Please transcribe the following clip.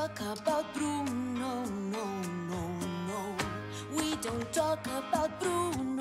talk about Bruno, no, no, no. We don't talk about Bruno.